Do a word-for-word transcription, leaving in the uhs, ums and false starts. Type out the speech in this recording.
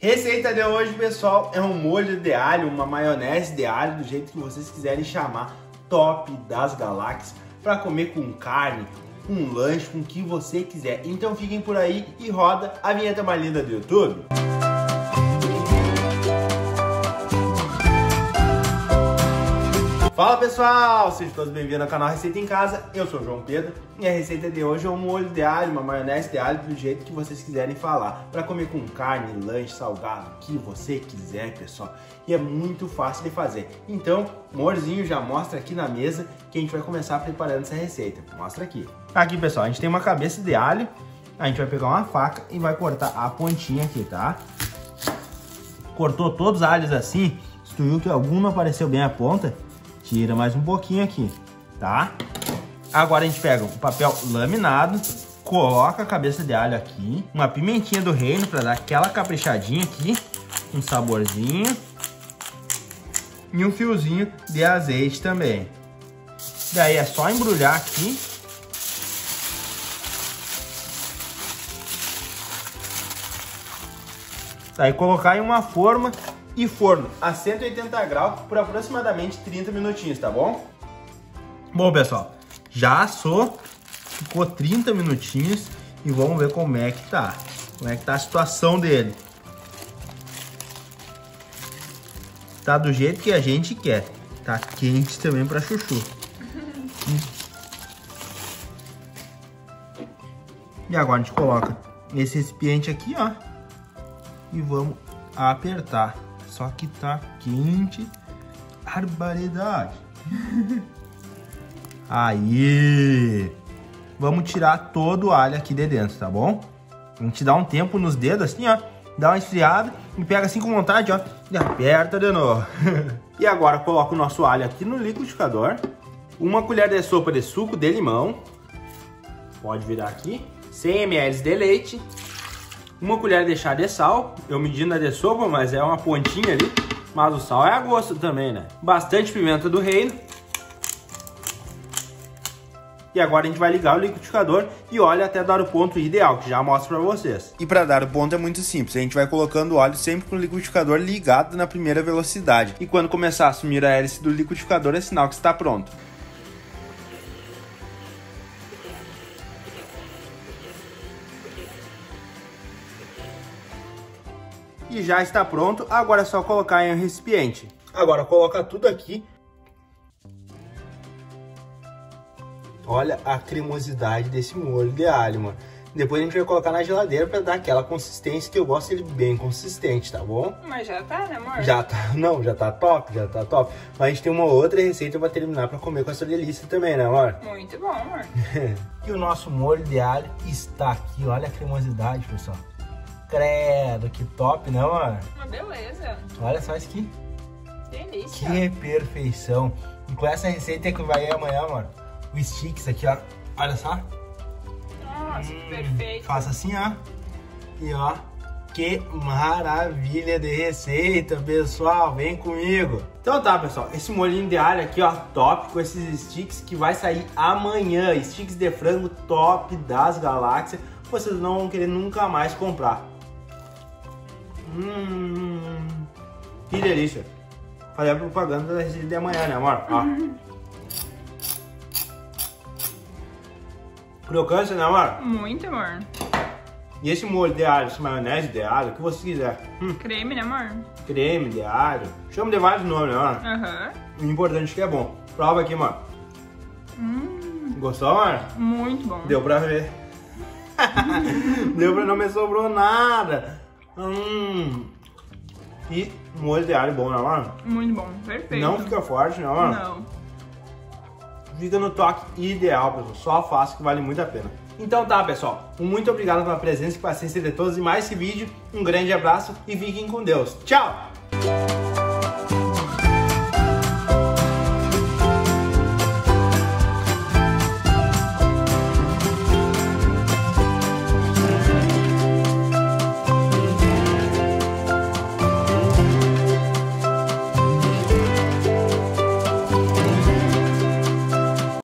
Receita de hoje, pessoal, é um molho de alho, uma maionese de alho, do jeito que vocês quiserem chamar, top das galáxias, para comer com carne, com lanche, com o que você quiser. Então fiquem por aí e roda a vinheta mais linda do YouTube. Fala pessoal, sejam todos bem-vindos ao canal Receita em Casa, eu sou o João Pedro e a receita de hoje é um molho de alho, uma maionese de alho, do jeito que vocês quiserem falar, para comer com carne, lanche, salgado, o que você quiser, pessoal, e é muito fácil de fazer. Então, o amorzinho já mostra aqui na mesa que a gente vai começar preparando essa receita, mostra aqui. Aqui pessoal, a gente tem uma cabeça de alho, a gente vai pegar uma faca e vai cortar a pontinha aqui, tá? Cortou todos os alhos assim, se tu viu que algum não apareceu bem a ponta, tira mais um pouquinho aqui, tá? Agora a gente pega um papel laminado, coloca a cabeça de alho aqui, uma pimentinha do reino para dar aquela caprichadinha aqui, um saborzinho e um fiozinho de azeite também. Daí é só embrulhar aqui. Daí colocar em uma forma e forno a cento e oitenta graus por aproximadamente trinta minutinhos, tá bom? Bom, pessoal, já assou, ficou trinta minutinhos e vamos ver como é que tá. Como é que tá a situação dele. Tá do jeito que a gente quer. Tá quente também pra chuchu. E agora a gente coloca nesse recipiente aqui, ó. E vamos apertar. Só que tá quente. Barbaridade. Aí. Vamos tirar todo o alho aqui de dentro, tá bom? A gente dá um tempo nos dedos assim, ó. Dá uma esfriada e pega assim com vontade, ó. E aperta de novo. E agora coloca o nosso alho aqui no liquidificador. Uma colher de sopa de suco de limão. Pode virar aqui. cem mililitros de leite. Uma colher de chá de sal, eu medi na de sopa, mas é uma pontinha ali, mas o sal é a gosto também, né? Bastante pimenta do reino. E agora a gente vai ligar o liquidificador e olha até dar o ponto ideal, que já mostro pra vocês. E para dar o ponto é muito simples, a gente vai colocando o óleo sempre com o liquidificador ligado na primeira velocidade. E quando começar a sumir a hélice do liquidificador é sinal que está pronto. E já está pronto, agora é só colocar em um recipiente. Agora coloca tudo aqui. Olha a cremosidade desse molho de alho, mano. Depois a gente vai colocar na geladeira para dar aquela consistência que eu gosto dele bem consistente, tá bom? Mas já tá, né, amor? Já tá, não, já tá top, já tá top. Mas a gente tem uma outra receita para terminar para comer com essa delícia também, né, amor? Muito bom, amor. E o nosso molho de alho está aqui, olha a cremosidade, pessoal. Credo, que top, né, amor? Uma beleza. Olha só isso aqui. Delícia. Que perfeição. E com essa receita que vai ir amanhã, amor, o sticks aqui, ó. Olha só. Nossa, hum, que perfeito. Faça assim, ó. E ó, que maravilha de receita, pessoal. Vem comigo. Então tá, pessoal. Esse molhinho de alho aqui, ó, top, com esses sticks que vai sair amanhã. Sticks de frango top das galáxias. Vocês não vão querer nunca mais comprar. Hum, que delícia. Fazer a propaganda da receita de amanhã, né, amor? Ó. Crocância, né, amor? Muito, amor. E esse molho de alho, essa maionese de alho, o que você quiser. Hum. Creme, né, amor? Creme de alho. Chama de vários nomes, né, amor? Aham. Uhum. O importante é que é bom. Prova aqui, amor. Hum. Gostou, amor? Muito bom. Deu pra ver. Deu pra não me sobrou nada. Hum. E molho de alho bom, né, amor? Muito bom, perfeito. Não fica forte, né, amor? Não. Fica no toque ideal, pessoal. Só faço que vale muito a pena. Então tá, pessoal. Muito obrigado pela presença e paciência de todos. E mais esse vídeo. Um grande abraço e fiquem com Deus. Tchau!